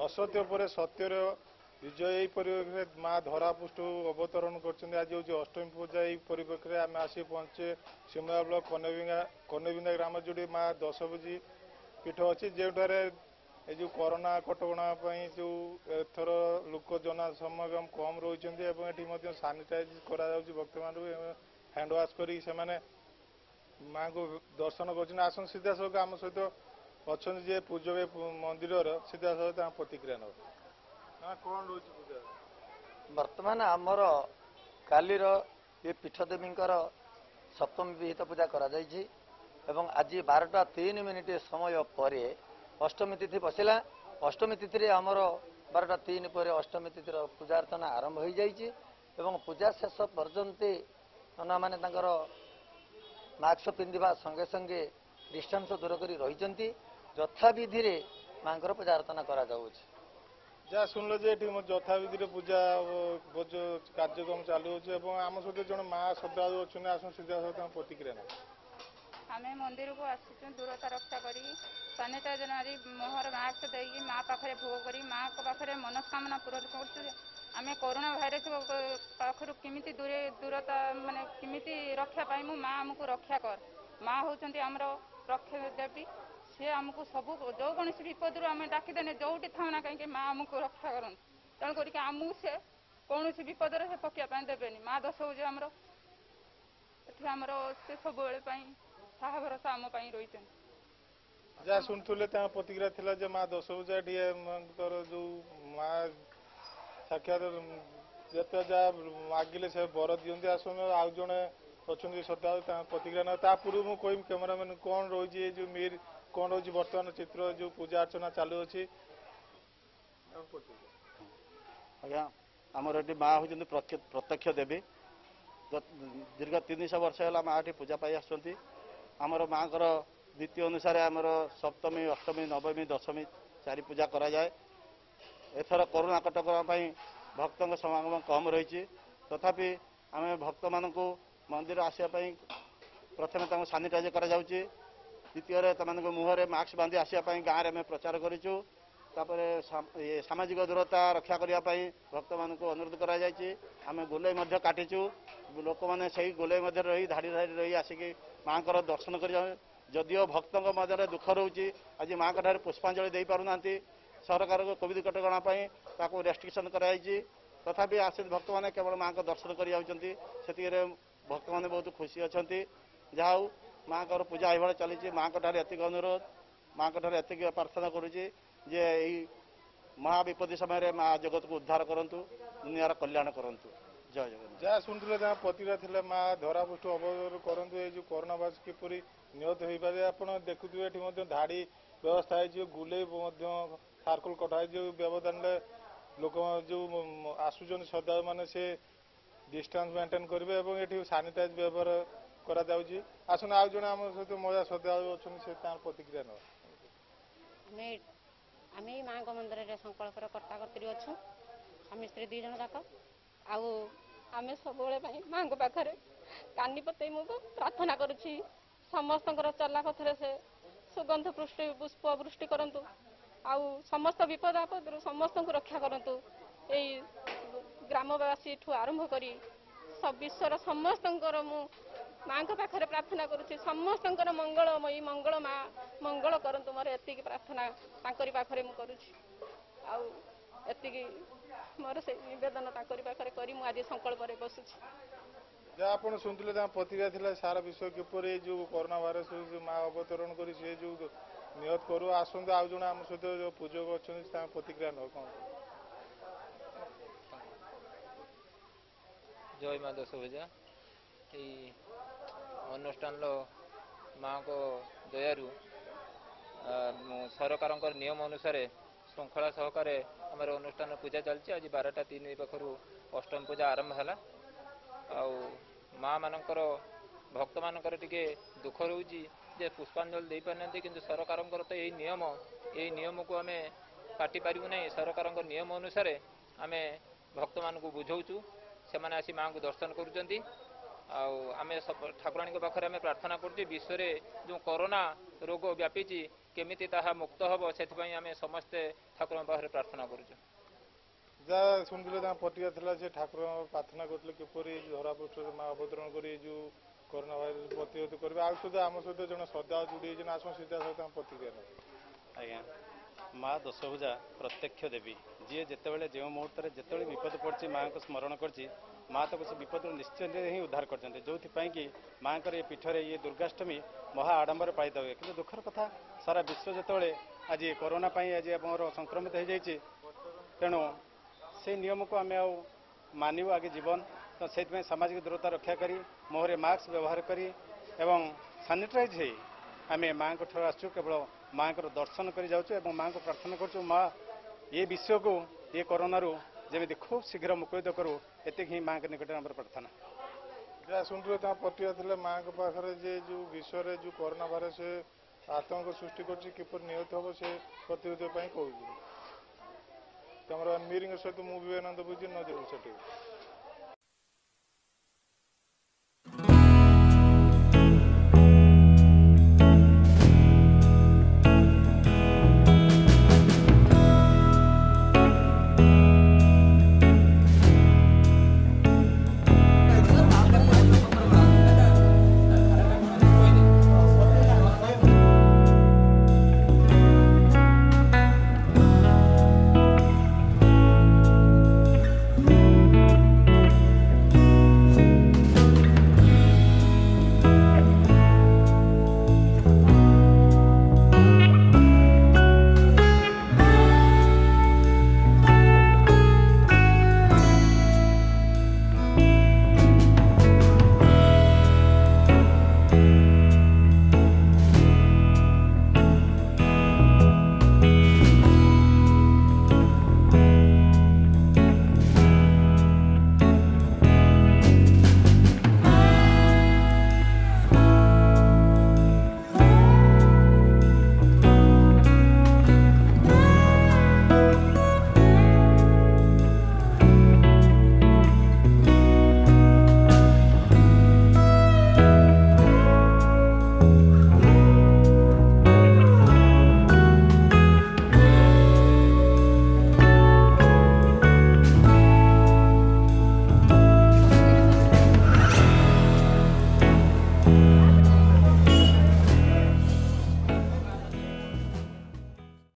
असत्य पर सत्यर विजय यही परिप्रेक्षी में माँ धरापृष्ठ अवतरण कर आज हूँ अष्टमी पूजा यही परिप्रेक्षी आम आसी पहुँचे सिमला ब्लॉक कन्हेबिंदा ग्राम जो माँ दशभुजी पीठ अच्छी जोठारे जो कोरोना कटका जो एथर लोक जनसमागम कम रही सानिटाइज कर भक्त मान हैंड वाश कर माँ को दर्शन कर सीधा सब आम सहित अच्छा जी पूजक मंदिर सीधा सब प्रतिक्रिया ना कौन रोच पूजा वर्तमान आमर कालीर ये पीठदेवींकर सप्तमी विहित पूजा करा जायछि एवं आज 12:03 समय पर अष्टमी तिथि बसिला। अष्टमी तिथि आमर 12:03 पर अष्टमी तिथि पूजा अर्चना आरंभ हो जाइछि एवं पूजा शेष पर्यंत नना माने तांकर मास्क पिंधिबा संगे संगे डिस्टेंस दूर करी रहिचंती यथाविधि रे मांकर पूजा अर्चना करा जाउछि। जहाँ शुणल जे यथाविधि पूजा कार्यक्रम चालू आम सहित जो माँ श्रद्धालु अच्छे आस सीधा सहित प्रतिक्रिया ना आम मंदिर को आस दूरता रक्षा करी सानिटाइजर मारी मुहर मास्क देकी माँ पाखे भोग करी माँ पाखे मनस्कामना पूरण करें कोरोना भाइरस पाखर किमी दूरता माने किमी रक्षा पाई माँ आमको रक्षा कर माँ होती आमर रक्षा देवी सी आमको सब जो कौन विपद आम डाकिदेने जोटी था ना कहीं माँ आमको रक्षा करन तेणु करके आमको से कौन विपद से पकड़ा देवेनि माँ दशभुजा आमर आमर से सब साहा भरोसा आम रही जहाँ शुणुले प्रतिक्रिया थिला जे माँ दशभुजा जो माँ साक्षात जिते जहाँ मागिले से बर दिखती आसन आउ जड़े अच्छा श्रद्धा प्रतिक्रिया ना पूर्व मुझे कहमी कैमेरामैन कौन रही जो मीर कौन रही बर्तमान चित्र जो पूजा अर्चना चालू अच्छी आज्ञा आमर ये माँ हूँ प्रत्यक्ष देवी दीर्घ 300 वर्ष है माँ ये पूजा पाई आमर माँ द्वितीय अनुसार आमर सप्तमी अष्टमी नवमी दशमी 4 पूजा करा जाए। एथर कोरोना कटका भक्त समागम कम रही तथापि आम भक्त मान मंदिर आसापी प्रथम सानिटाइज करा द्वितीय मुहर मास्क बांधि आसापी गाँव में प्रचार करूँ सामाजिक दूरता रक्षा करने भक्त मान अनुरोध करें गोले काटिचु लोक मैंने से गोले रही धाड़ी धाड़ी रही आसिक माँ को दर्शन कर जदिओ भक्त मध्य दुख रोचे आज माँ ठारे पुष्पांजलि दे पारना सरकार को कोविड कटका रेस्ट्रिक्शन कराई तथापि आस भक्त मैंने केवल माँ को दर्शन कर भक्त मैंने बहुत खुशी अच्छा जहा माँ को पूजा ये चली माँ ठारे अनुरोध माँ ठारे एतिक प्रार्थना करुँचे जे यही महाविपत्ति समय माँ जगत को उद्धार करूँ दुनियार कल्याण करूँ जय जगन्नाथ। जहाँ शुणुले जहाँ प्रतिक्रिया थिला माँ धरापृष्ठ अवतरण करूँ ये जो कोरोना भाइरस किपरि निहत हो पारे आप देखुए ये धाड़ी व्यवस्था है गुले सार्कल कटा जो व्यवधान लोक जो आसुचन श्रद्धा मैंने से डिस्टेंस मेंटेन करेंगे और ये सानिटाइज व्यवहार करा आसन आउ जन आम सहित महिला श्रद्धालु अच्छा प्रतिक्रिया ना आम माँ मंदिर में संकल्पर कर्ता कर्त्री अच्छु स्वामी स्त्री 2 जन जाक आम सब माँ पाखे कानी पते मुझे प्रार्थना करुच्ची समस्त चला पथर से सुगंध पुष्टि पुष्प वृष्टि करंतु आउ समस्त विपद आपद समस्त को रक्षा करंतु यही ग्रामवासी ठू आरंभ करी सब विश्वर समस्त माँ पाखे प्रार्थना करुच्ची समस्त मंगलमयी मंगल माँ मंगल करंतु मोर एति प्रार्थना तांकरी पाखरे मु करुच्ची आउ एति मोर से निवेदन तांकरी पाखरे करी मु आज संकल्प रे बसुची। जहाँ आप शुणुले जहाँ प्रतिक्रिया थिला सारा विश्व किपरि जो कोरोना भाइरस जो माँ अवतरण कर जो निहत करू आसत आउ जन आम सहित जो पूजक अच्छा प्रतिक्रिया न कौन जय माँ दशभुजा अनुष्ठान माँ को दयारू सरकार नियम अनुसार श्रृंखला सहकार आम अनुष्ठान पूजा चलती आज 12:03 पाखर अष्टमी पूजा आरंभ है माँ मानकर भक्त मानकर टिके दुख रोची जे पुष्पांजलि दे पारना कि सरकार तो यही नियम को आम काटी पारू ना सरकार नियम अनुसार आम भक्त मान को बुझाऊँ से मैंने आसी माँ को दर्शन करुँच आम ठाकुराणी पाखे आम प्रार्थना करुँ विश्व में जो कोरोना रोग व्यापी କେମିତି ତାହା ମୁକ୍ତ ହେବ ସେଥିପାଇଁ ଆମେ ସମସ୍ତେ ଠାକୁରଙ୍କ ପାଖରେ ପ୍ରାର୍ଥନା କରୁଛୁ। ଯାହା ଶୁଣିଥିଲେ ତାଙ୍କ ପ୍ରତିକ୍ରିୟା ଥିଲା ସେ ଠାକୁର ପ୍ରାର୍ଥନା କରୁଥିଲେ କିପରି ଧରାପୃଷ୍ଠରେ ମା ଅବତରଣ କରି ଏ ଯେଉଁ କରୋନା ଭାଇରସ ପ୍ରତିରୋଧ କରିବେ। ଆଉ ସୁଦ୍ଧା ଆମ ସହିତ ଜଣେ ଶ୍ରଦ୍ଧା ଯୋଡ଼ି ହେଇଛନ୍ତି ଆସନ୍ତୁ ସିଧା ସହିତ ତାଙ୍କ ପ୍ରତିକ୍ରିୟା ନେବେ। ଆଜ୍ଞା, ମା ଦଶଭୁଜା ପ୍ରତ୍ୟକ୍ଷ ଦେବୀ, ଯିଏ ଯେତେବେଳେ ଯେଉଁ ମୁହୂର୍ତ୍ତରେ ଯେତେବେଳେ ବିପଦ ପଡ଼ିଛି ମାଆଙ୍କୁ ସ୍ମରଣ କରିଛି, ମା ତାକୁ ସେ ବିପଦରୁ ନିଶ୍ଚିନ୍ତ ହିଁ ଉଦ୍ଧାର କରିଛନ୍ତି। ଯେଉଁଥିପାଇଁ କି ମାଆଙ୍କର ଏ ପୀଠରେ ଇଏ ଦୁର୍ଗାଷ୍ଟମୀ ମହା ଆଡ଼ମ୍ବରେ ପାଳିତ ହୁଏ। କିନ୍ତୁ ଦୁଃଖର କଥା ସାରା ବିଶ୍ୱ ଯେତେବେଳେ ଆଜି କରୋନା ପାଇଁ ଆଜି ଆମର ସଂକ୍ରମିତ ହୋଇଯାଇଛି, ତେଣୁ ସେଇ ନିୟମକୁ ଆମେ ଆଉ ମାନିବୁ ଆଗେ ଜୀବନ। ତ ସେଇଥିପାଇଁ ସାମାଜିକ ଦୂରତା ରକ୍ଷା କରି ମୁହଁରେ ମାସ୍କ ବ୍ୟବହାର କରି ଏବଂ ସାନିଟାଇଜ୍ ହେଇ ଆମେ ମାଆଙ୍କ ଠାରୁ ଆସୁଛୁ, କେବଳ ମାଆଙ୍କର ଦର୍ଶନ କରି ଯାଉଛୁ ଏବଂ ମାଆଙ୍କୁ ପ୍ରାର୍ଥନା କରୁଛୁ ମା ଏ ବିଶ୍ୱକୁ ଏ କରୋନାରୁ ଯେମିତି ଖୁବ୍ ଶୀଘ୍ର ମୁକୁଳିତ କରୁ, ଏତିକି ହିଁ ମାଆଙ୍କ ନିକଟରେ ଆମର ପ୍ରାର୍ଥନା। ଯାହା ଶୁଣିଥିଲେ ତାଙ୍କ ପ୍ରତିକ୍ରିୟା ଥିଲା ମାଆଙ୍କ ପାଖରେ ଯେ ଯେଉଁ ବିଶ୍ୱରେ ଯେଉଁ କରୋନା ଭାଇରସ ଆତଙ୍କ ସୃଷ୍ଟି କରୁଛି କିପରି ନିହତ ହେବ ସେ ପ୍ରତିରୋଧ ପାଇଁ କହୁଛି। ତମର ମିରିଙ୍କ ସହିତ ମୁଁ ବିବେକାନନ୍ଦ ବୁଝି ନଜର ସେଠି।